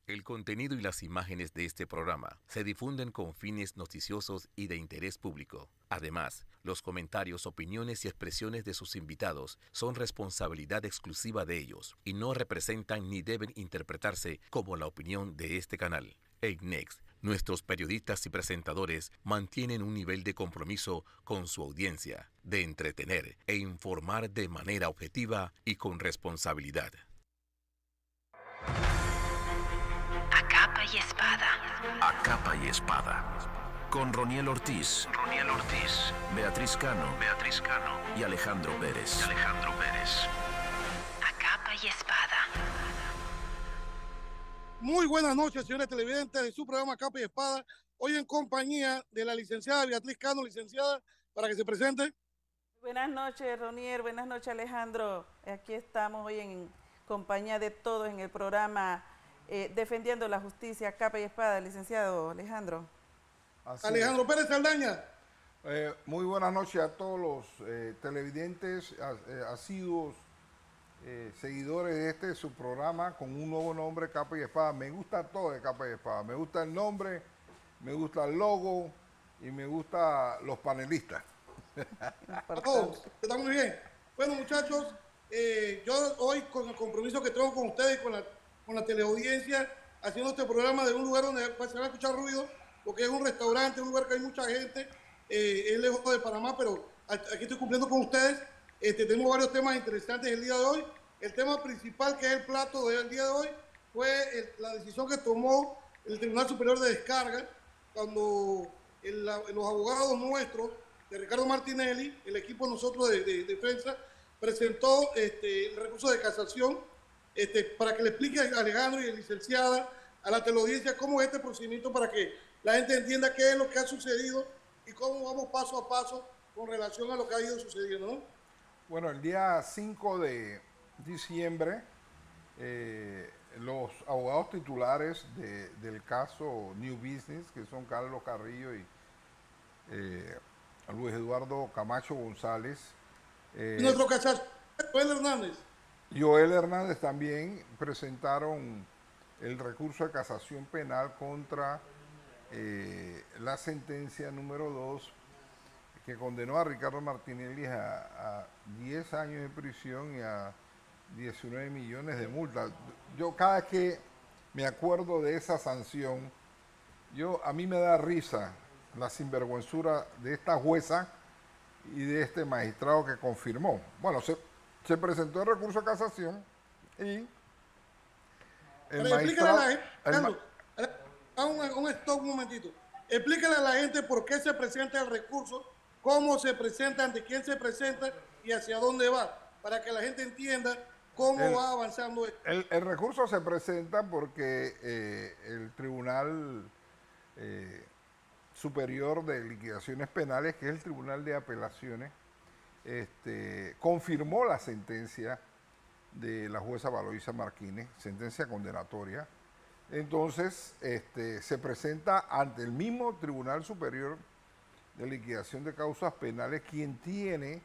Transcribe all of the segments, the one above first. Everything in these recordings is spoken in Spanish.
El contenido y las imágenes de este programa se difunden con fines noticiosos y de interés público. Además, los comentarios, opiniones y expresiones de sus invitados son responsabilidad exclusiva de ellos y no representan ni deben interpretarse como la opinión de este canal. EICNEX, nuestros periodistas y presentadores mantienen un nivel de compromiso con su audiencia, de entretener e informar de manera objetiva y con responsabilidad. A capa y espada. A capa y espada. Con Roniel Ortiz. Beatriz Cano. Y Alejandro Pérez. A capa y espada. Muy buenas noches, señores televidentes de su programa Capa y Espada. Hoy en compañía de la licenciada Beatriz Cano, licenciada, para que se presente. Buenas noches, Ronier. Buenas noches, Alejandro. Aquí estamos hoy en compañía de todos en el programa defendiendo la justicia, capa y espada, licenciado Alejandro. Alejandro Pérez Saldaña. Muy buenas noches a todos los televidentes, asiduos, seguidores de este su programa con un nuevo nombre, Capa y Espada. Me gusta todo de Capa y Espada. Me gusta el nombre, me gusta el logo y me gusta los panelistas. A todos, está muy bien. Bueno, muchachos, yo hoy con el compromiso que tengo con ustedes y con la teleaudiencia, haciendo este programa de un lugar donde se va a escuchar ruido, porque es un restaurante, un lugar que hay mucha gente, es lejos de Panamá, pero aquí estoy cumpliendo con ustedes. Tenemos varios temas interesantes el día de hoy. El tema principal, que es el plato del día de hoy, fue la decisión que tomó el Tribunal Superior de Descarga, cuando los abogados nuestros, de Ricardo Martinelli, el equipo nosotros de defensa, presentó el recurso de casación para que le explique a Alejandro y a la licenciada, a la teleaudiencia, cómo es este procedimiento para que la gente entienda qué es lo que ha sucedido y cómo vamos paso a paso con relación a lo que ha ido sucediendo, ¿no? Bueno, el día 5 de diciembre, los abogados titulares del caso New Business, que son Carlos Carrillo y Luis Eduardo Camacho González. Nuestro casación, Joel Hernández. Joel Hernández también presentaron el recurso de casación penal contra la sentencia número 2 que condenó a Ricardo Martinelli a 10 años de prisión y a 19 millones de multa. Yo cada vez que me acuerdo de esa sanción, a mí me da risa la sinvergüenzura de esta jueza y de este magistrado que confirmó. Bueno, se presentó el recurso de casación y el magistrado... Un stop un momentito. Explícale a la gente por qué se presenta el recurso, cómo se presenta, ante quién se presenta y hacia dónde va, para que la gente entienda cómo va avanzando esto. El recurso se presenta porque el Tribunal Superior de Liquidaciones Penales, que es el Tribunal de Apelaciones, confirmó la sentencia de la jueza Valoisa Martínez, sentencia condenatoria. Entonces, se presenta ante el mismo Tribunal Superior de Liquidación de Causas Penales, quien tiene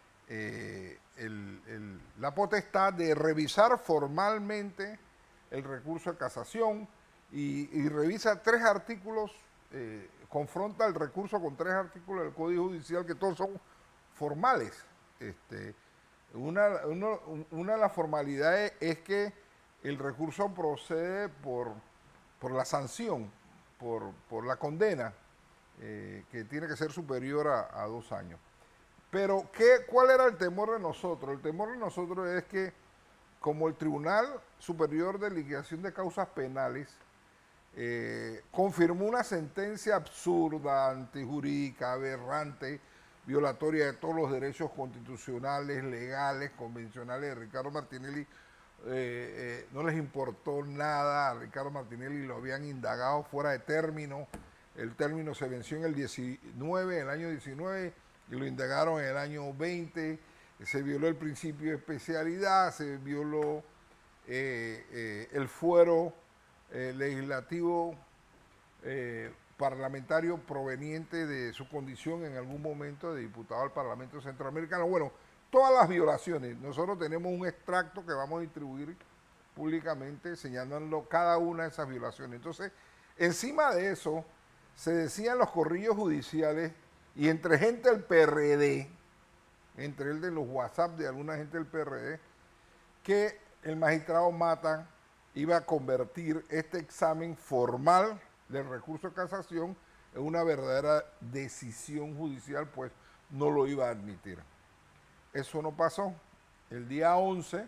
la potestad de revisar formalmente el recurso de casación y revisa 3 artículos, confronta el recurso con 3 artículos del Código Judicial que todos son formales. Una de las formalidades es que el recurso procede por la sanción, por la condena, que tiene que ser superior a 2 años. Pero, ¿cuál era el temor de nosotros? El temor de nosotros es que, como el Tribunal Superior de Liquidación de Causas Penales confirmó una sentencia absurda, antijurídica, aberrante, violatoria de todos los derechos constitucionales, legales, convencionales de Ricardo Martinelli, no les importó nada. A Ricardo Martinelli lo habían indagado fuera de término. El término se venció en el año 19, y lo indagaron en el año 20. Se violó el principio de especialidad, se violó el fuero legislativo parlamentario proveniente de su condición en algún momento de diputado al Parlamento Centroamericano. Bueno, todas las violaciones. Nosotros tenemos un extracto que vamos a distribuir públicamente señalando cada una de esas violaciones. Entonces, encima de eso, se decían los corrillos judiciales y entre gente del PRD, entre el de los WhatsApp de alguna gente del PRD, que el magistrado Mata iba a convertir este examen formal del recurso de casación en una verdadera decisión judicial, pues no lo iba a admitir. Eso no pasó. El día 11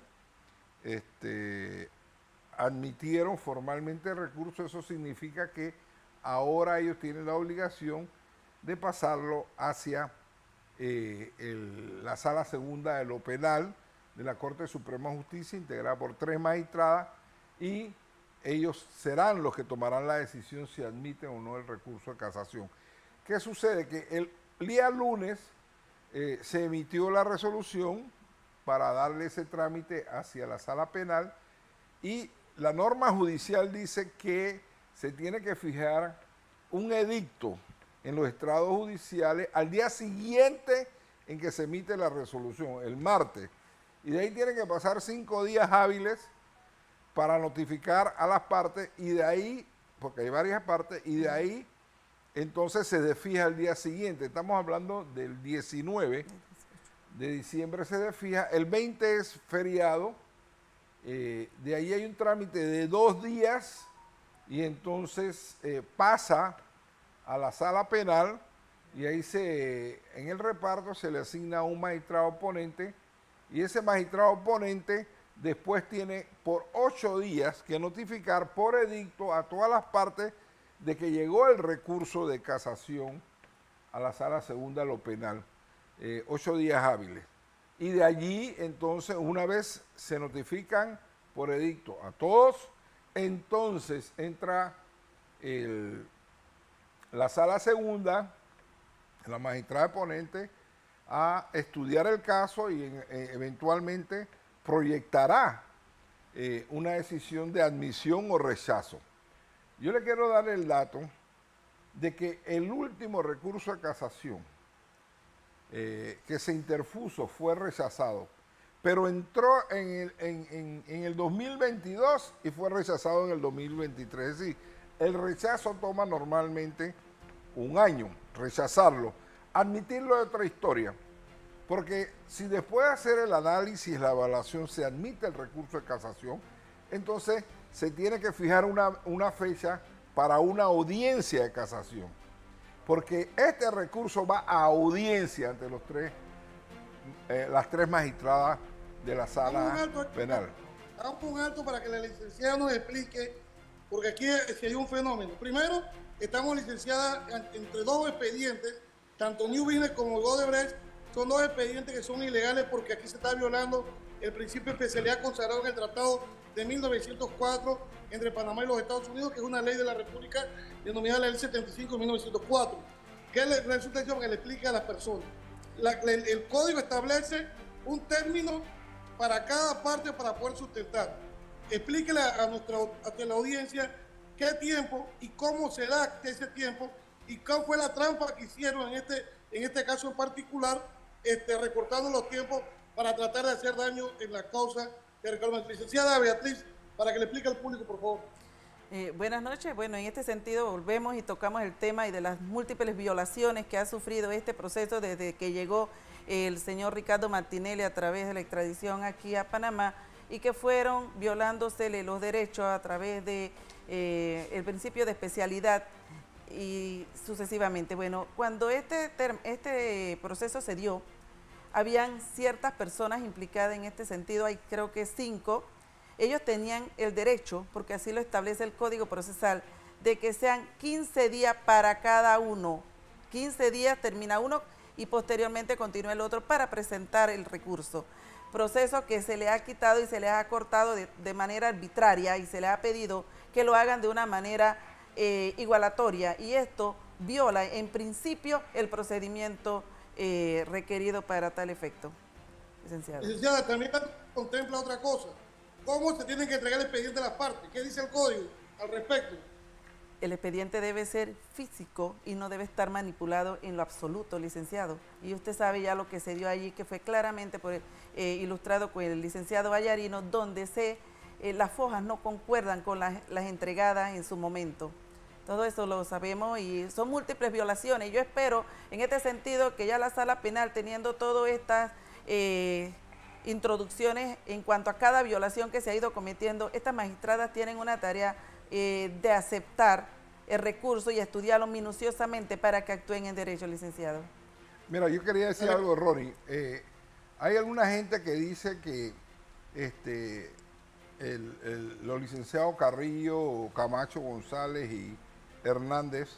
admitieron formalmente el recurso. Eso significa que ahora ellos tienen la obligación de pasarlo hacia la Sala Segunda de lo Penal de la Corte Suprema de Justicia, integrada por 3 magistradas, y ellos serán los que tomarán la decisión si admiten o no el recurso de casación. ¿Qué sucede? Que el día lunes se emitió la resolución para darle ese trámite hacia la Sala Penal, y la norma judicial dice que se tiene que fijar un edicto en los estrados judiciales al día siguiente en que se emite la resolución, el martes, y de ahí tienen que pasar 5 días hábiles para notificar a las partes, y de ahí, porque hay varias partes, y de ahí entonces se desfija el día siguiente. Estamos hablando del 19 de diciembre se desfija, el 20 es feriado, de ahí hay un trámite de 2 días, y entonces pasa a la Sala Penal, y ahí en el reparto se le asigna un magistrado oponente, y ese magistrado oponente después tiene por 8 días que notificar por edicto a todas las partes de que llegó el recurso de casación a la Sala Segunda de lo Penal, 8 días hábiles. Y de allí, entonces, una vez se notifican por edicto a todos, entonces entra la Sala Segunda, la magistrada ponente, a estudiar el caso y eventualmente proyectará una decisión de admisión o rechazo. Yo le quiero dar el dato de que el último recurso de casación que se interpuso fue rechazado, pero entró en el 2022 y fue rechazado en el 2023. Es decir, el rechazo toma normalmente un año, rechazarlo. Admitirlo es otra historia, porque si después de hacer el análisis, la evaluación, se admite el recurso de casación, entonces se tiene que fijar una fecha para una audiencia de casación, porque este recurso va a audiencia ante las 3 magistradas de la Sala Penal. Hagamos un alto para que la licenciada nos explique, porque aquí se dio un fenómeno. Primero, estamos licenciadas entre 2 expedientes, tanto New Business como Odebrecht, son 2 expedientes que son ilegales porque aquí se está violando el principio de especialidad consagrado en el Tratado de 1904 entre Panamá y los Estados Unidos, que es una ley de la República denominada la Ley 75 de 1904. ¿Qué resulta eso? Que le explica a las personas. El código establece un término para cada parte para poder sustentar. Explíquele a la audiencia qué tiempo y cómo se da ese tiempo y cuál fue la trampa que hicieron en este caso en particular, recortando los tiempos para tratar de hacer daño en la causa de reclamación. Licenciada Beatriz, para que le explique al público, por favor. Buenas noches. Bueno, en este sentido volvemos y tocamos el tema y de las múltiples violaciones que ha sufrido este proceso desde que llegó el señor Ricardo Martinelli a través de la extradición aquí a Panamá, y que fueron violándosele los derechos a través de el principio de especialidad y sucesivamente. Bueno, cuando este proceso se dio, habían ciertas personas implicadas en este sentido, hay creo que 5. Ellos tenían el derecho, porque así lo establece el Código Procesal, de que sean 15 días para cada uno. 15 días termina uno y posteriormente continúa el otro para presentar el recurso. Proceso que se le ha quitado y se le ha cortado de manera arbitraria, y se le ha pedido que lo hagan de una manera igualatoria, y esto viola en principio el procedimiento requerido para tal efecto. Licenciada. Licenciada, también contempla otra cosa. ¿Cómo se tienen que entregar el expediente a las partes? ¿Qué dice el código al respecto? El expediente debe ser físico y no debe estar manipulado en lo absoluto, licenciado. Y usted sabe ya lo que se dio allí, que fue claramente ilustrado con el licenciado Vallarino, donde se las fojas no concuerdan con las entregadas en su momento. Todo eso lo sabemos y son múltiples violaciones. Yo espero en este sentido que ya la sala penal, teniendo todas estas introducciones en cuanto a cada violación que se ha ido cometiendo, estas magistradas tienen una tarea de aceptar el recurso y estudiarlo minuciosamente para que actúen en derecho, licenciado. Mira, yo quería decir algo, Ronnie. Hay alguna gente que dice que los licenciados Carrillo, Camacho, González y Hernández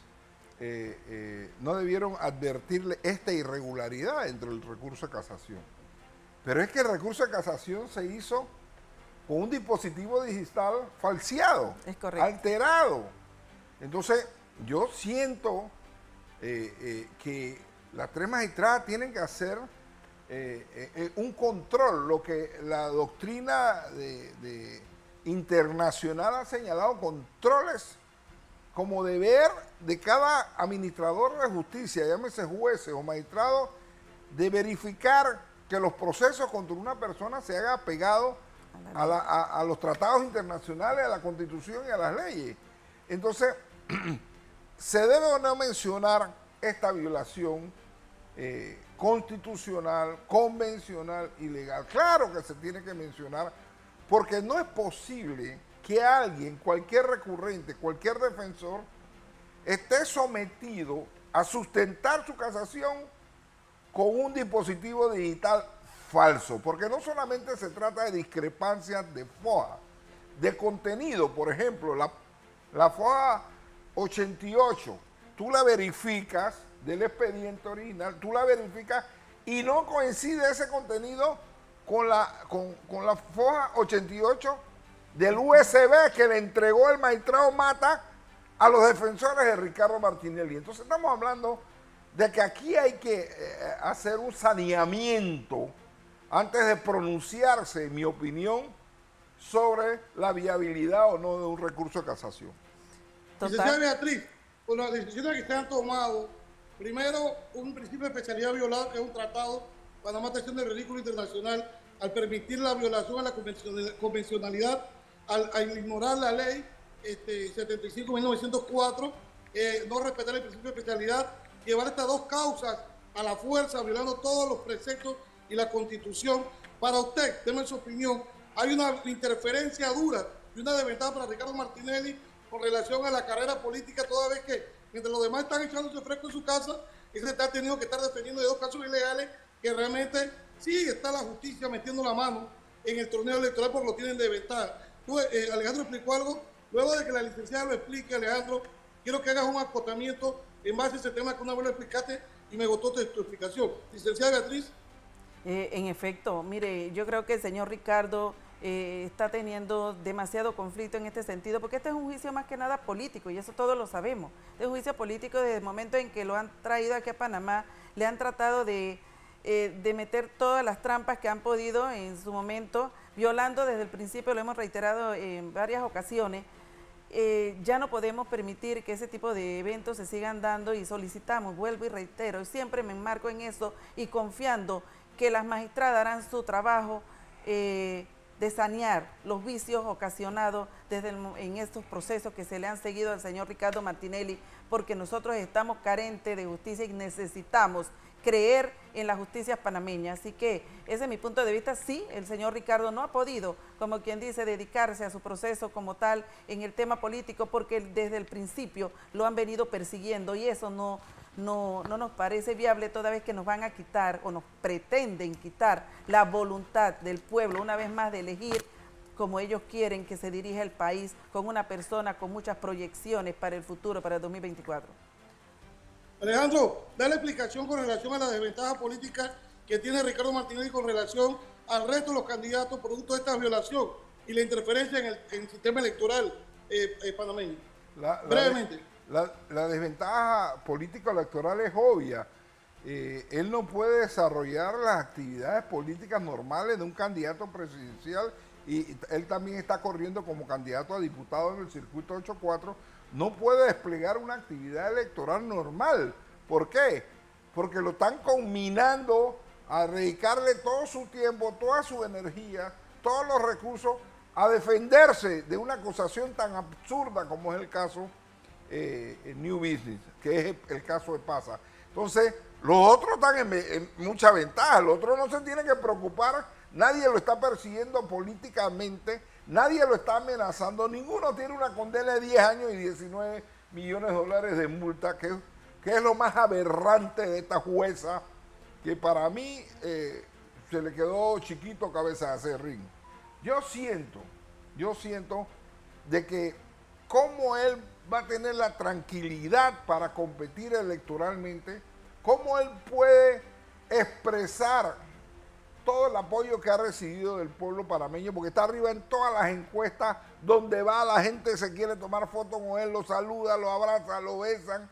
no debieron advertirle esta irregularidad dentro del recurso de casación. Pero es que el recurso de casación se hizo con un dispositivo digital falseado, es correcto, alterado. Entonces, yo siento que las tres magistradas tienen que hacer un control, lo que la doctrina internacional ha señalado, controles como deber de cada administrador de justicia, llámese jueces o magistrados, de verificar que los procesos contra una persona se hagan apegados a los tratados internacionales, a la Constitución y a las leyes. Entonces, se debe o no mencionar esta violación constitucional, convencional y legal. Claro que se tiene que mencionar, porque no es posible que alguien, cualquier recurrente, cualquier defensor, esté sometido a sustentar su casación con un dispositivo digital falso, porque no solamente se trata de discrepancias de foja, de contenido. Por ejemplo, la foja 88, tú la verificas del expediente original, tú la verificas y no coincide ese contenido con la foja 88 del USB que le entregó el magistrado Mata a los defensores de Ricardo Martinelli. Entonces estamos hablando de que aquí hay que hacer un saneamiento antes de pronunciarse, en mi opinión, sobre la viabilidad o no de un recurso de casación. Licenciada Beatriz, con las decisiones que se han tomado, primero, un principio de especialidad violado, que es un tratado, Panamá está haciendo el ridículo internacional al permitir la violación a la convencionalidad, al ignorar la ley 75-1904, no respetar el principio de especialidad, llevar estas dos causas a la fuerza, violando todos los preceptos y la Constitución. Para usted, déme su opinión, hay una interferencia dura y una desventaja para Ricardo Martinelli con relación a la carrera política, toda vez que mientras los demás están echándose fresco en su casa, él se está teniendo que estar defendiendo de dos casos ilegales que realmente sí está la justicia metiendo la mano en el torneo electoral porque lo tienen de ventaja. Tú, Alejandro explicó algo, luego de que la licenciada lo explique, Alejandro, quiero que hagas un acotamiento en base a ese tema que una vez lo explicaste y me gustó tu explicación. Licenciada Beatriz. En efecto, mire, yo creo que el señor Ricardo está teniendo demasiado conflicto en este sentido, porque este es un juicio más que nada político y eso todos lo sabemos. Este es un juicio político desde el momento en que lo han traído aquí a Panamá, le han tratado de meter todas las trampas que han podido en su momento, violando desde el principio, lo hemos reiterado en varias ocasiones. Ya no podemos permitir que ese tipo de eventos se sigan dando y solicitamos, vuelvo y reitero, siempre me enmarco en eso y confiando que las magistradas harán su trabajo de sanear los vicios ocasionados en estos procesos que se le han seguido al señor Ricardo Martinelli, porque nosotros estamos carentes de justicia y necesitamos creer en la justicia panameña. Así que ese es mi punto de vista. Sí, el señor Ricardo no ha podido, como quien dice, dedicarse a su proceso como tal en el tema político, porque desde el principio lo han venido persiguiendo y eso no nos parece viable, toda vez que nos van a quitar o nos pretenden quitar la voluntad del pueblo una vez más de elegir como ellos quieren que se dirija el país, con una persona con muchas proyecciones para el futuro, para el 2024. Alejandro, da la explicación con relación a la desventaja política que tiene Ricardo Martinelli con relación al resto de los candidatos producto de esta violación y la interferencia en el sistema electoral panameño. Brevemente. La desventaja político-electoral es obvia. Él no puede desarrollar las actividades políticas normales de un candidato presidencial y él también está corriendo como candidato a diputado en el circuito 84. No puede desplegar una actividad electoral normal. ¿Por qué? Porque lo están conminando a dedicarle todo su tiempo, toda su energía, todos los recursos a defenderse de una acusación tan absurda como es el caso New Business, que es el caso de Pasa. Entonces, los otros están en mucha ventaja, los otros no se tienen que preocupar, nadie lo está persiguiendo políticamente, nadie lo está amenazando, ninguno tiene una condena de 10 años y 19 millones de dólares de multa, que es lo más aberrante de esta jueza, que para mí se le quedó chiquito cabeza de acerrín. Yo siento de que cómo él va a tener la tranquilidad para competir electoralmente, cómo él puede expresar todo el apoyo que ha recibido del pueblo panameño, porque está arriba en todas las encuestas, donde va la gente se quiere tomar fotos con él, lo saluda, lo abraza, lo besan.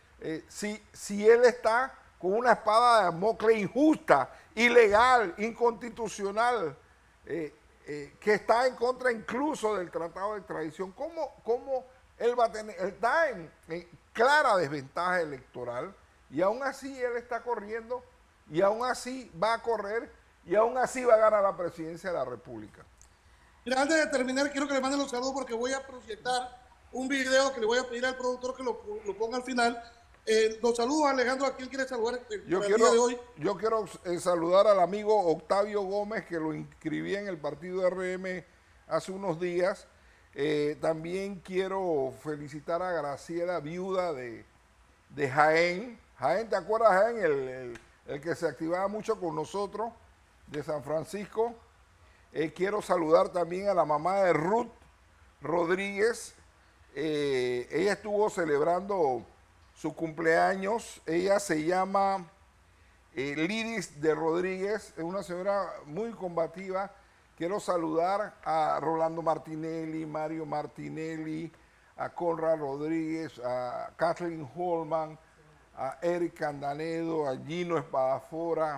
Si él está con una espada de Damocles injusta, ilegal, inconstitucional, que está en contra incluso del tratado de extradición, ¿cómo él va a tener? Él está en clara desventaja electoral y aún así él está corriendo y aún así va a correr y aún así va a ganar la presidencia de la República. Mira, antes de terminar, quiero que le manden los saludos porque voy a proyectar un video que le voy a pedir al productor que lo ponga al final. Los saludos, Alejandro, ¿a quién quiere saludar el día de hoy? Yo quiero saludar al amigo Octavio Gómez, que lo inscribí en el partido RM hace unos días. También quiero felicitar a Graciela, viuda de Jaén. Jaén, ¿te acuerdas, Jaén? El que se activaba mucho con nosotros, de San Francisco. Quiero saludar también a la mamá de Ruth Rodríguez. Ella estuvo celebrando su cumpleaños. Ella se llama Lidis de Rodríguez, es una señora muy combativa. Quiero saludar a Rolando Martinelli, Mario Martinelli, a Conrad Rodríguez, a Kathleen Holman, a Eric Candanedo, a Gino Espadafora,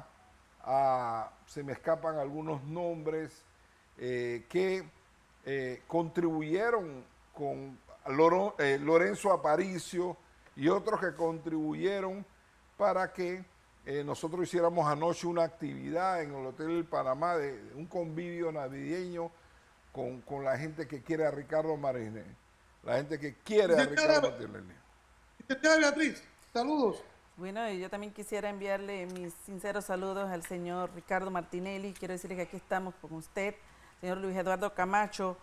se me escapan algunos nombres que contribuyeron con Lorenzo Aparicio y otros que contribuyeron para que nosotros hiciéramos anoche una actividad en el Hotel del Panamá de un convivio navideño con la gente que quiere a Ricardo Martinelli. La gente que quiere a Ricardo Martinelli. Beatriz, saludos. Bueno, yo también quisiera enviarle mis sinceros saludos al señor Ricardo Martinelli. Quiero decirle que aquí estamos con usted, señor Luis Eduardo Camacho,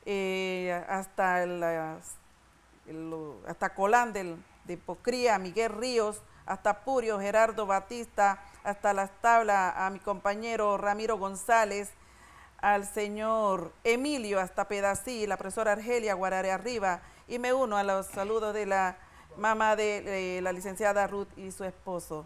hasta Colán de Pocría, Miguel Ríos, hasta Purio, Gerardo Batista, hasta Las Tablas, a mi compañero Ramiro González, al señor Emilio, hasta Pedací, la profesora Argelia Guarare Arriba, y me uno a los saludos de la mamá de la licenciada Ruth y su esposo.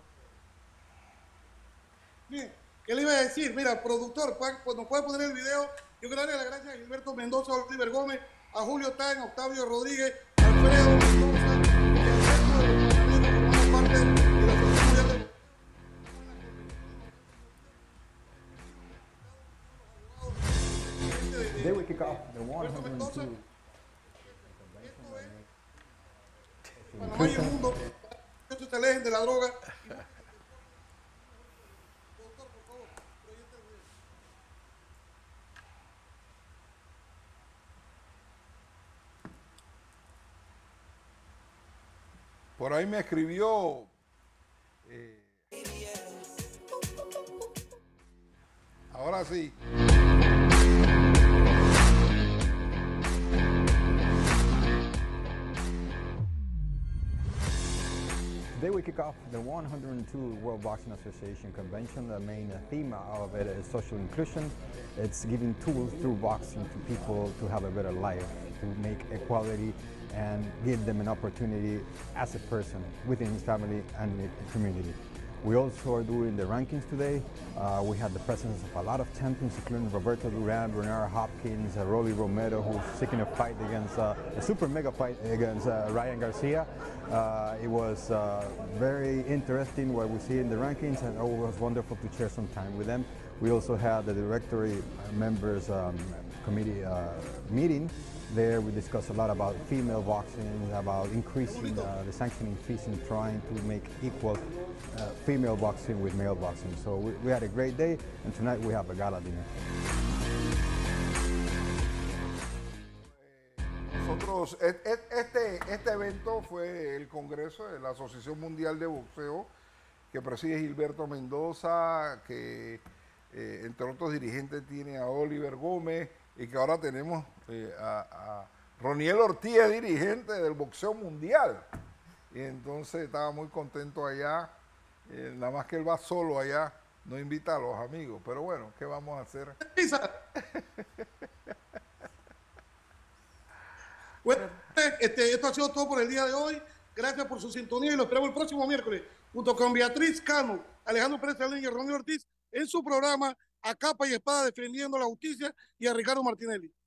Bien, ¿qué le iba a decir? Mira, productor, nos puede poner el video. Yo quiero darle las gracias a Gilberto Mendoza, a Oliver Gómez, a Julio Tan, a Octavio Rodríguez, a Alfredo Mendoza, y al resto de los amigos que forman parte de la Asociación Mundial de They would kick off the 102. Panamá y el mundo, que se alejen de la droga. Por ahí me escribió ahora sí. Today we kick off the 102 World Boxing Association Convention. The main theme of it is social inclusion. It's giving tools through boxing to people to have a better life, to make equality and give them an opportunity as a person within his family and the community. We also are doing the rankings today. We had the presence of a lot of champions, including Roberto Duran, Bernard Hopkins, Rolly Romero, who's seeking a fight against a super mega fight against Ryan Garcia. It was very interesting what we see in the rankings, and it was wonderful to share some time with them. We also had the directory members committee meeting. There we discussed a lot about female boxing, about increasing the sanctioning fees and trying to make equal female boxing with male boxing. So we had a great day, and tonight we have a gala dinner. Amigos, este evento fue el Congreso de la Asociación Mundial de Boxeo, que preside Gilberto Mendoza, que entre otros dirigentes tiene a Oliver Gómez, y que ahora tenemos a Roniel Ortiz, dirigente del boxeo mundial. Y entonces estaba muy contento allá, nada más que él va solo allá, no invita a los amigos, pero bueno, ¿qué vamos a hacer? Bueno, esto ha sido todo por el día de hoy. Gracias por su sintonía y lo esperamos el próximo miércoles junto con Beatriz Cano, Alejandro Pérez Salín y Ronnie Ortiz en su programa A Capa y Espada, defendiendo la justicia, y a Ricardo Martinelli.